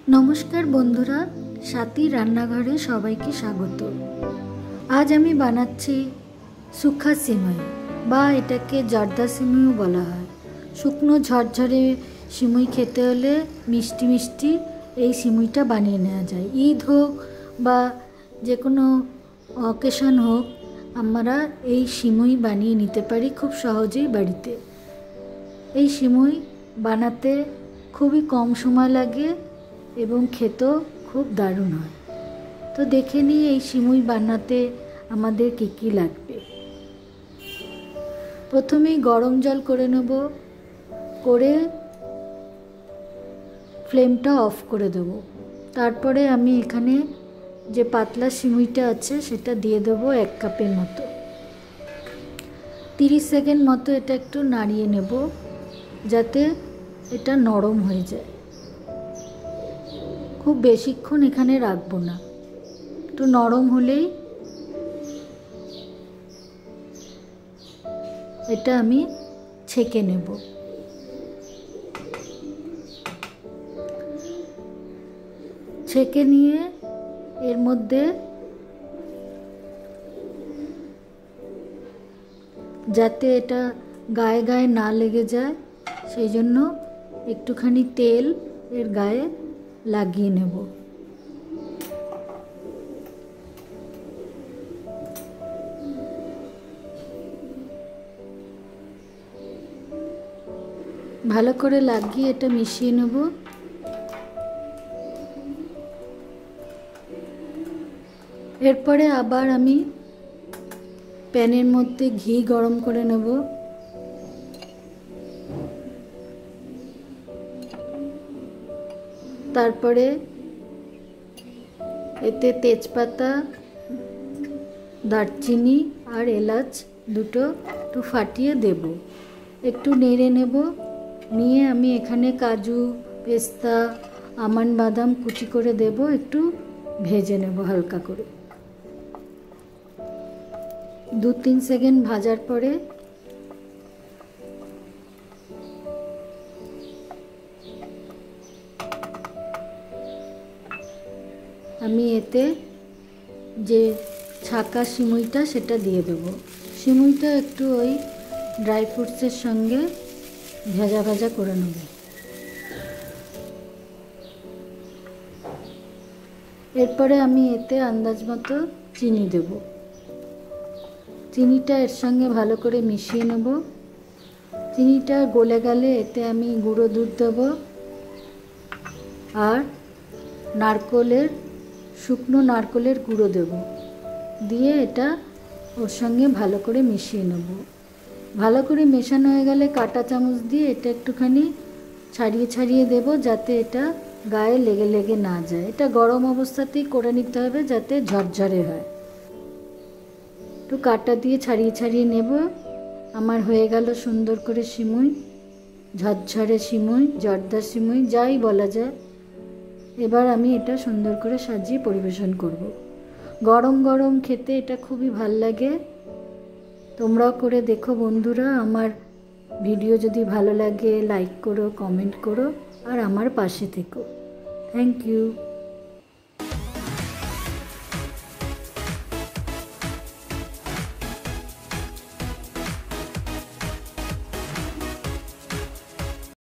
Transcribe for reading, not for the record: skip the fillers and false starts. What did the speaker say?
नमस्कार बंधुरा साथी रान्नाघरे सबाइके स्वागत। आज आमी बानाচ্ছি सुखा सिमाई बा एटाके जर्दा सिमाइও बला हय। शुकनो झरझरे सिमुई खेते होले मिष्टि मिष्टि এই সিমুইটা বানিয়ে নেওয়া যায়। ঈদ হোক বা যে কোনো অকেশন হোক আমরা এই সিমুই বানিয়ে নিতে পারি খুব সহজেই বাড়িতে। এই সিমুই বানাতে খুবই কম সময় লাগে এবং খেতেও খুব দারুণ হয়। তো দেখে নিই এই সিমুই বানাতে আমাদের কী কী লাগবে। প্রথমেই গরম জল করে নেব, করে ফ্লেমটা অফ করে দেব। তারপরে আমি এখানে যে পাতলা সিমুইটা আছে সেটা দিয়ে দেবো 1 কাপের মতো। 30 সেকেন্ড মতো এটা একটু নাড়িয়ে নেব যাতে এটা নরম হয়ে যায়। খুব বেশিক্ষণ এখানে রাখবো না, একটু নরম হলেই এটা আমি ছেঁকে নেব। ছেঁকে নিয়ে এর মধ্যে যাতে এটা গায়ে গায়ে না লেগে যায় সেই জন্য একটুখানি তেল এর গায়ে লাগিয়ে নেব। ভালো করে লাগিয়ে এটা মিশিয়ে নেব। এরপরে আবার আমি প্যানের মধ্যে ঘি গরম করে নেব। তারপরে এতে তেজপাতা, দারচিনি আর এলাচ দুটো একটু ফাটিয়ে দেব। একটু নেড়ে নেব। নিয়ে আমি এখানে কাজু, পেস্তা, আমন্ড, বাদাম কুচি করে দেব। একটু ভেজে নেব হালকা করে। 2-3 সেকেন্ড ভাজার পরে আমি এতে যে ছাকা সিমুইটা সেটা দিয়ে দেব। সিমুইটা একটু ওই ড্রাই ফ্রুটসের সঙ্গে ভাজা ভাজা করে নেব। এরপরে আমি এতে আন্দাজ মতো চিনি দেব। চিনিটা এর সঙ্গে ভালো করে মিশিয়ে নেব। চিনিটা গলে গেলে এতে আমি গুঁড়ো দুধ দেব আর শুকনো নারকেলের গুঁড়ো দেব। দিয়ে এটা ওর সঙ্গে ভালো করে মিশিয়ে নেব। ভালো করে মেশানো হয়ে গেলে কাঁটা চামচ দিয়ে এটা একটুখানি ছাড়িয়ে ছাড়িয়ে দেব যাতে এটা গায়ে লেগে লেগে না যায়। এটা গরম অবস্থাতেই করে নিতে হবে যাতে ঝরঝরে হয়। একটু কাঁটা দিয়ে ছাড়িয়ে ছাড়িয়ে নেব। আমার হয়ে গেল সুন্দর করে সিমুই, ঝরঝরে সিমুই, জর্দা সিমুই যাই বলা যায়। এবার আমি এটা সুন্দর করে সাজিয়ে পরিবেশন করব। গরম গরম খেতে এটা খুবই ভাল লাগে। তোমরাও করে দেখো বন্ধুরা। আমার ভিডিও যদি ভালো লাগে লাইক করো, কমেন্ট করো আর আমার পাশে থেকো। Thank you.